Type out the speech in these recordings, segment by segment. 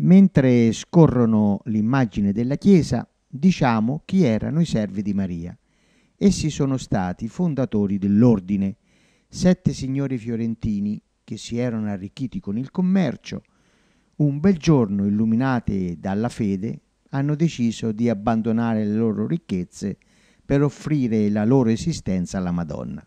Mentre scorrono l'immagine della chiesa, diciamo chi erano i servi di Maria. Essi sono stati fondatori dell'ordine, 7 signori fiorentini che si erano arricchiti con il commercio. Un bel giorno, illuminati dalla fede, hanno deciso di abbandonare le loro ricchezze per offrire la loro esistenza alla Madonna.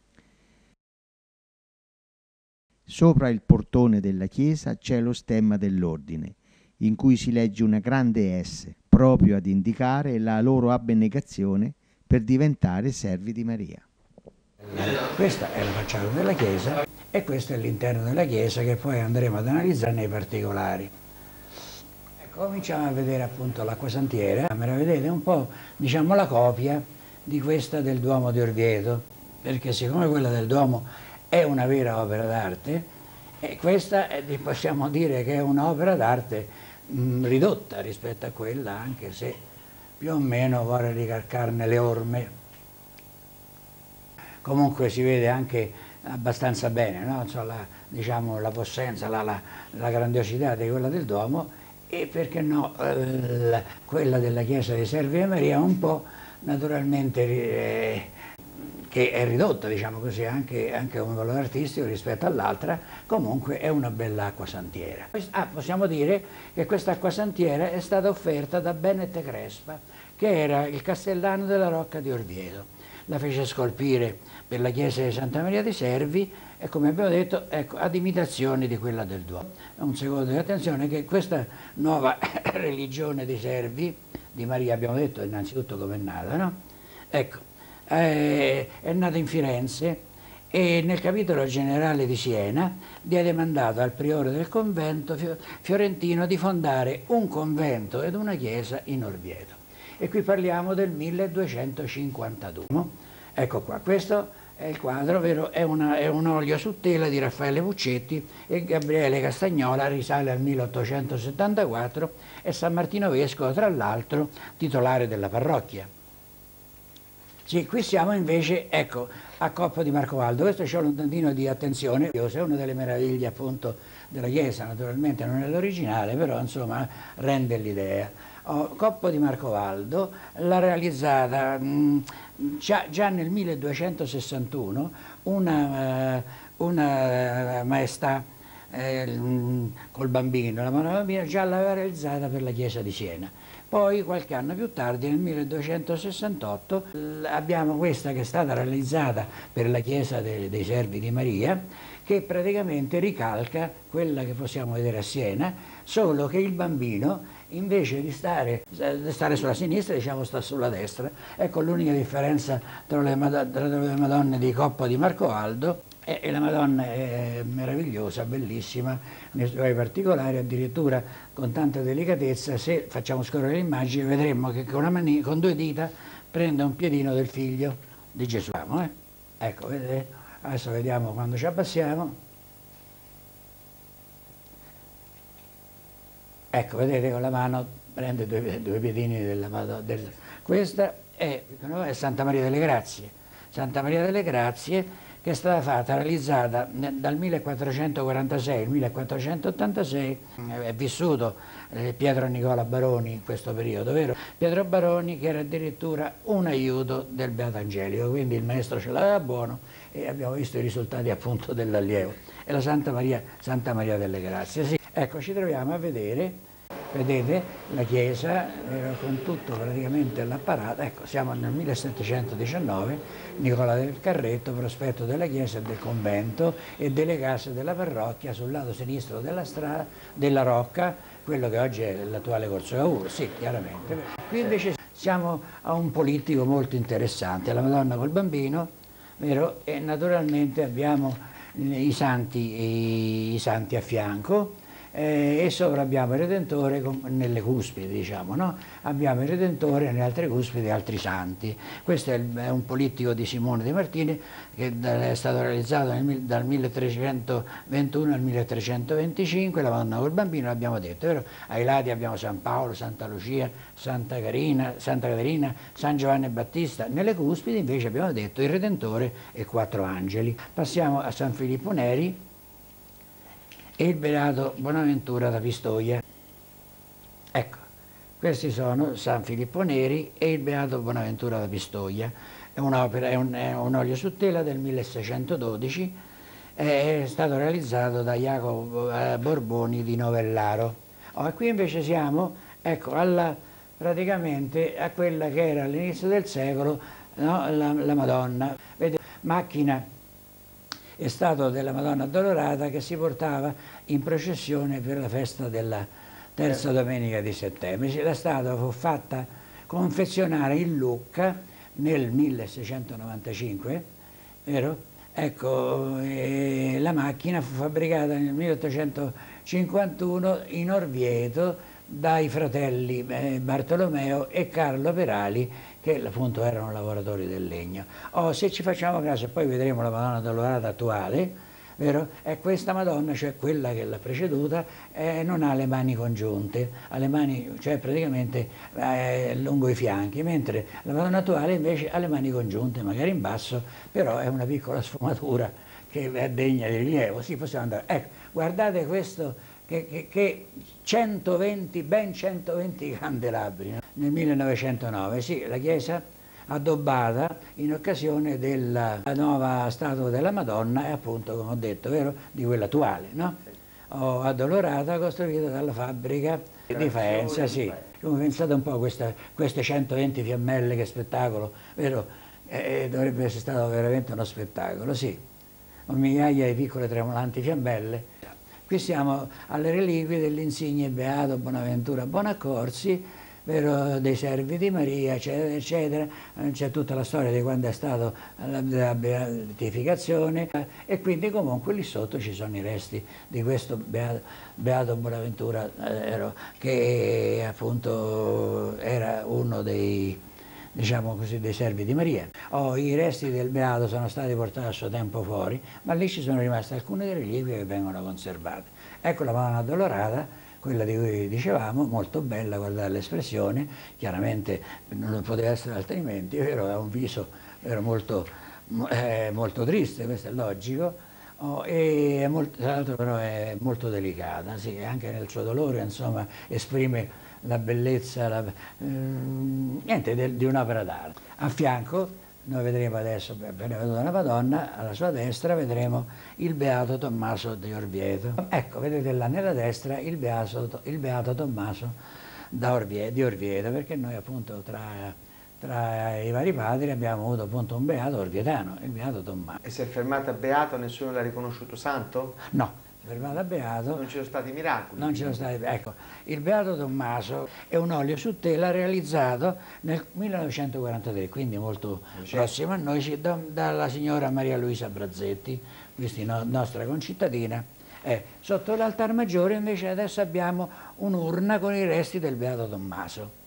Sopra il portone della chiesa c'è lo stemma dell'ordine, in cui si legge una grande S, proprio ad indicare la loro abnegazione per diventare servi di Maria. Questa è la facciata della chiesa e questo è l'interno della chiesa che poi andremo ad analizzare nei particolari. Cominciamo a vedere appunto l'acquasantiera. Vedete un po', diciamo, la copia di questa del Duomo di Orvieto, perché siccome quella del Duomo è una vera opera d'arte, e questa possiamo dire che è un'opera d'arte ridotta rispetto a quella, anche se più o meno vuole ricalcarne le orme. Comunque si vede anche abbastanza bene, no? Insomma, diciamo, la possenza, la grandiosità di quella del Duomo e perché no quella della chiesa dei Servi di Maria un po' naturalmente che è ridotta, diciamo così, anche come valore artistico rispetto all'altra. Comunque è una bella acquasantiera. Possiamo dire che questa acquasantiera è stata offerta da Benete Crespa, che era il castellano della Rocca di Orvieto. La fece scolpire per la chiesa di Santa Maria dei Servi e, come abbiamo detto, ecco, ad imitazione di quella del Duomo. Un secondo di attenzione è che questa nuova religione dei Servi di Maria, abbiamo detto innanzitutto come è nata, no? Ecco, è nata in Firenze e nel capitolo generale di Siena diede mandato al priore del convento fiorentino di fondare un convento ed una chiesa in Orvieto. E qui parliamo del 1252. Ecco qua, questo è il quadro, vero? È un olio su tela di Raffaele Puccetti e Gabriele Castagnola, risale al 1874, è San Martino Vescovo, tra l'altro titolare della parrocchia. Sì, qui siamo invece, ecco, a Coppa di Marcovaldo. Questo c'è un tantino di attenzione, è una delle meraviglie appunto della chiesa, naturalmente non è l'originale, però insomma rende l'idea. Coppa di Marcovaldo l'ha realizzata già nel 1261 una maestà col bambino, la mano bambina, già l'aveva realizzata per la chiesa di Siena. Poi qualche anno più tardi, nel 1268, abbiamo questa che è stata realizzata per la chiesa dei Servi di Maria, che praticamente ricalca quella che possiamo vedere a Siena, solo che il bambino, invece di stare sulla sinistra, diciamo, sta sulla destra. Ecco l'unica differenza tra le Madonne di Coppa di Marcovaldo. E la Madonna è meravigliosa, bellissima, nei suoi particolari, addirittura con tanta delicatezza. Se facciamo scorrere l'immagine vedremo che con 2 dita prende un piedino del figlio di Gesù. Ecco, vedete? Adesso vediamo quando ci abbassiamo. Ecco, vedete, con la mano prende due piedini della Madonna. Questa è Santa Maria delle Grazie. Santa Maria delle Grazie, che è stata realizzata dal 1446 al 1486, è vissuto Pietro Nicola Baroni in questo periodo, vero? Pietro Baroni, che era addirittura un aiuto del Beato Angelico, quindi il maestro ce l'aveva buono e abbiamo visto i risultati appunto dell'allievo. E la Santa Maria delle Grazie. Sì. Ecco, ci troviamo a vedere. Vedete la chiesa con tutto praticamente l'apparato. Ecco, siamo nel 1719, Nicola del Carretto, prospetto della chiesa e del convento e delle case della parrocchia sul lato sinistro della strada della Rocca, quello che oggi è l'attuale Corso Cavour, sì, chiaramente. Qui invece siamo a un polittico molto interessante, la Madonna col bambino, vero? E naturalmente abbiamo i santi a fianco. E sopra abbiamo il Redentore nelle cuspidi, diciamo, no? Abbiamo il Redentore nelle altre cuspidi altri santi. Questo è un polittico di Simone De Martini che è stato realizzato dal 1321 al 1325, la Madonna col bambino, l'abbiamo detto, vero? Ai lati abbiamo San Paolo, Santa Lucia, Santa Caterina, San Giovanni Battista. Nelle cuspidi invece abbiamo detto il Redentore e 4 angeli. Passiamo a San Filippo Neri e il Beato Bonaventura da Pistoia. Questi sono San Filippo Neri e il Beato Bonaventura da Pistoia. È un'opera, è un olio su tela del 1612, è stato realizzato da Jacopo Borboni di Novellaro. E qui invece siamo, ecco, praticamente a quella che era all'inizio del secolo, no? La Madonna. Vedete, macchina è stato della Madonna Addolorata che si portava in processione per la festa della terza domenica di settembre. La statua fu fatta confezionare in Lucca nel 1695, vero? Ecco, la macchina fu fabbricata nel 1851 in Orvieto dai fratelli Bartolomeo e Carlo Perali, che appunto erano lavoratori del legno. Se ci facciamo caso, poi vedremo la Madonna Addolorata attuale, vero? E questa Madonna, cioè quella che l'ha preceduta, non ha le mani congiunte, ha le mani, cioè praticamente lungo i fianchi, mentre la Madonna attuale invece ha le mani congiunte, magari in basso, però è una piccola sfumatura che è degna di rilievo. Sì, possiamo andare. Ecco, guardate questo che 120, ben 120 candelabri, no? Nel 1909, sì, la chiesa addobbata in occasione della nuova statua della Madonna e appunto, come ho detto, vero, di quella attuale, no? Addolorata, costruita dalla fabbrica di Faenza, sì. Come pensate un po' a queste 120 fiammelle, che spettacolo, vero? Dovrebbe essere stato veramente uno spettacolo, sì. Migliaia di piccole tremolanti fiammelle. Qui siamo alle reliquie dell'insigne Beato Bonaventura Bonaccorsi, vero, dei servi di Maria, eccetera, eccetera. C'è tutta la storia di quando è stata la beatificazione, e quindi comunque lì sotto ci sono i resti di questo Beato Bonaventura, che appunto era uno dei, diciamo così, dei servi di Maria. I resti del Beato sono stati portati a suo tempo fuori, ma lì ci sono rimaste alcune reliquie che vengono conservate. Ecco la Madonna Addolorata, quella di cui dicevamo, molto bella, guardate l'espressione, chiaramente non poteva essere altrimenti, vero? Ha un viso, vero, molto triste, questo è logico, e tra l'altro però è molto delicata, sì, anche nel suo dolore, insomma, esprime la bellezza, niente, di un'opera d'arte. A fianco, noi vedremo adesso, appena veduta la Madonna, alla sua destra vedremo il Beato Tommaso di Orvieto. Ecco, vedete là nella destra il Beato Tommaso di Orvieto, perché noi appunto tra i vari padri abbiamo avuto appunto un beato orvietano, il Beato Tommaso. E si è fermata a beato, nessuno l'ha riconosciuto santo? No. Fermato a Beato. Non ci sono stati miracoli? Non ci sono stati, ecco, il Beato Tommaso è un olio su tela realizzato nel 1943, quindi molto prossimo a noi, dalla signora Maria Luisa Brazzetti, questa nostra concittadina. Sotto l'altar maggiore invece adesso abbiamo un'urna con i resti del Beato Tommaso.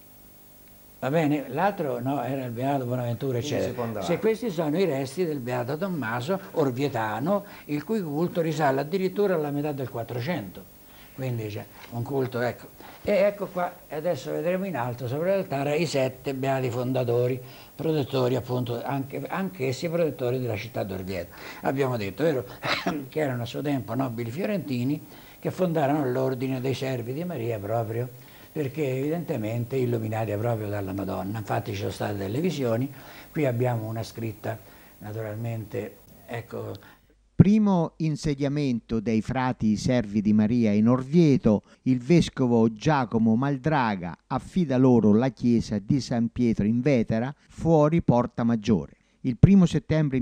Va bene? L'altro no, era il Beato Bonaventura, eccetera. Se questi sono i resti del Beato Tommaso Orvietano, il cui culto risale addirittura alla metà del 400. Quindi c'è un culto, ecco. E ecco qua, adesso vedremo in alto sopra l'altare i 7 beati fondatori, protettori appunto, anch'essi protettori della città d'Orvieto. Abbiamo detto, vero, che erano a suo tempo nobili fiorentini che fondarono l'ordine dei servi di Maria proprio perché evidentemente illuminati proprio dalla Madonna. Infatti ci sono state delle visioni, qui abbiamo una scritta naturalmente, ecco. Primo insediamento dei frati servi di Maria in Orvieto, il vescovo Giacomo Maldraga affida loro la chiesa di San Pietro in Vetera, fuori Porta Maggiore. Il 1 settembre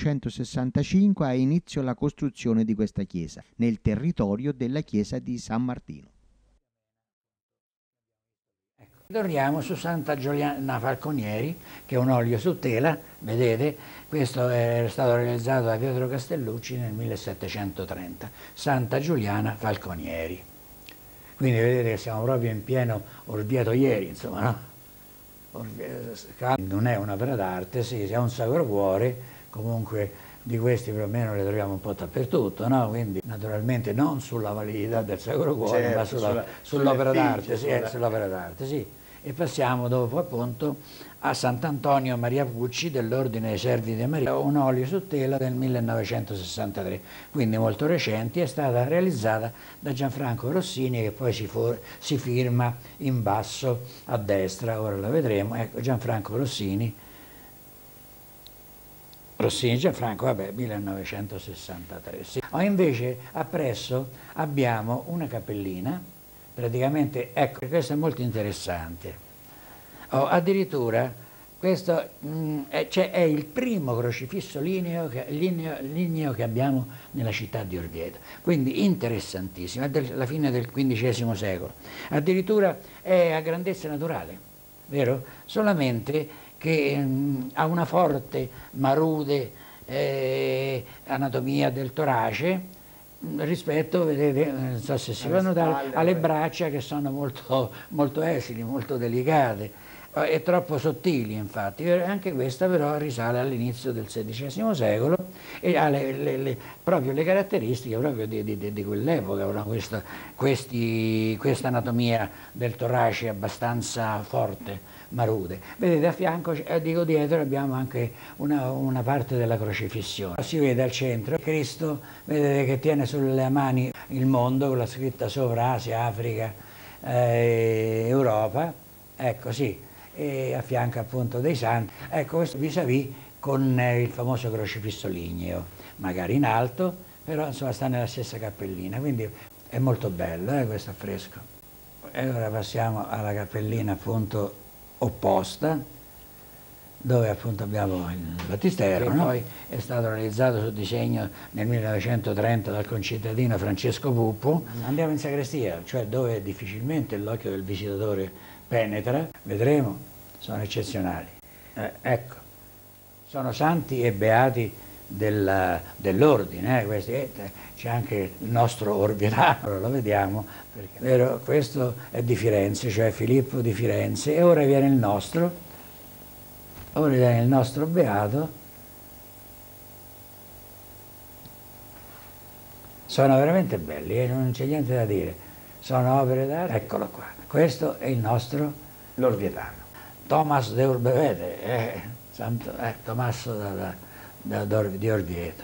1265 ha inizio la costruzione di questa chiesa, nel territorio della chiesa di San Martino. Torniamo su Santa Giuliana Falconieri, che è un olio su tela, vedete, questo è stato realizzato da Pietro Castellucci nel 1730, Santa Giuliana Falconieri. Quindi vedete che siamo proprio in pieno Orvieto ieri, insomma, no? Non è un'opera d'arte, sì, è un Sacro Cuore, comunque di questi più o meno le troviamo un po' dappertutto, no? Quindi naturalmente non sulla validità del Sacro Cuore, certo, ma sull'opera d'arte, sì, sull'opera d'arte, sì. e passiamo dopo appunto a Sant'Antonio Maria Pucci dell'Ordine dei Servi di Maria, un olio su tela del 1963, quindi molto recente, è stata realizzata da Gianfranco Rossini, che poi si firma in basso a destra, ora la vedremo, ecco Gianfranco Rossini Gianfranco, vabbè, 1963. Sì. Invece appresso abbiamo una cappellina, praticamente, ecco, questo è molto interessante. Addirittura questo è il primo crocifisso ligneo che abbiamo nella città di Orvieto, quindi interessantissimo, è della fine del XV secolo. Addirittura è a grandezza naturale, vero? Solamente che ha una forte marude anatomia del torace rispetto, vedete, non so se si può notare, alle braccia che sono molto esili, molto delicate e troppo sottili, infatti. Anche questa però risale all'inizio del XVI secolo e ha proprio le caratteristiche proprio di quell'epoca, questa anatomia del torace abbastanza forte, marude. Vedete, a fianco, dico dietro, abbiamo anche una parte della crocifissione. Si vede al centro Cristo, vedete, che tiene sulle mani il mondo con la scritta sopra Asia, Africa, Europa, ecco sì, e a fianco appunto dei santi. Ecco, questo vis-à-vis con il famoso crocifisso ligneo, magari in alto, però insomma sta nella stessa cappellina, quindi è molto bello questo affresco. E ora passiamo alla cappellina appunto opposta, dove appunto abbiamo il battistero, che poi è stato realizzato su disegno nel 1930 dal concittadino Francesco Puppo. Andiamo in sagrestia, cioè dove difficilmente l'occhio del visitatore penetra, vedremo, sono eccezionali. Ecco, sono santi e beati dell'ordine, c'è anche il nostro Orvietano, lo vediamo, perché, vero, questo è di Firenze, cioè Filippo di Firenze, e ora viene il nostro beato. Sono veramente belli, non c'è niente da dire, sono opere d'arte, eccolo qua, questo è il nostro l'Orvietano. Thomas de Urbevete, Tommaso di Orvieto.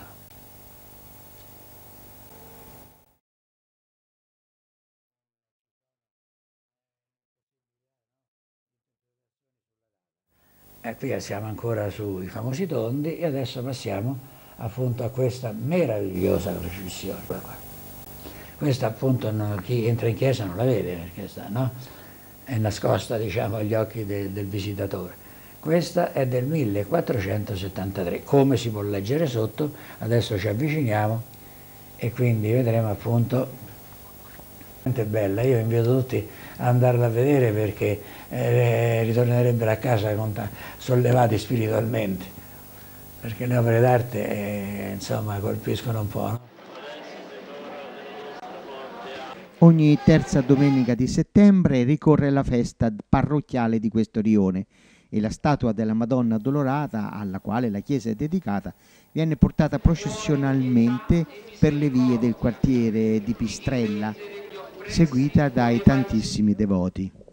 Qui siamo ancora sui famosi tondi e adesso passiamo appunto a questa meravigliosa crocifissione. Questa appunto chi entra in chiesa non la vede perché è nascosta, diciamo, agli occhi del visitatore. Questa è del 1473, come si può leggere sotto, adesso ci avviciniamo e quindi vedremo appunto. È bella, io invito tutti ad andarla a vedere perché ritornerebbero a casa sollevati spiritualmente, perché le opere d'arte insomma colpiscono un po', no? Ogni terza domenica di settembre ricorre la festa parrocchiale di questo rione e la statua della Madonna Addolorata, alla quale la chiesa è dedicata, viene portata processionalmente per le vie del quartiere di Pistrella, seguita dai tantissimi devoti.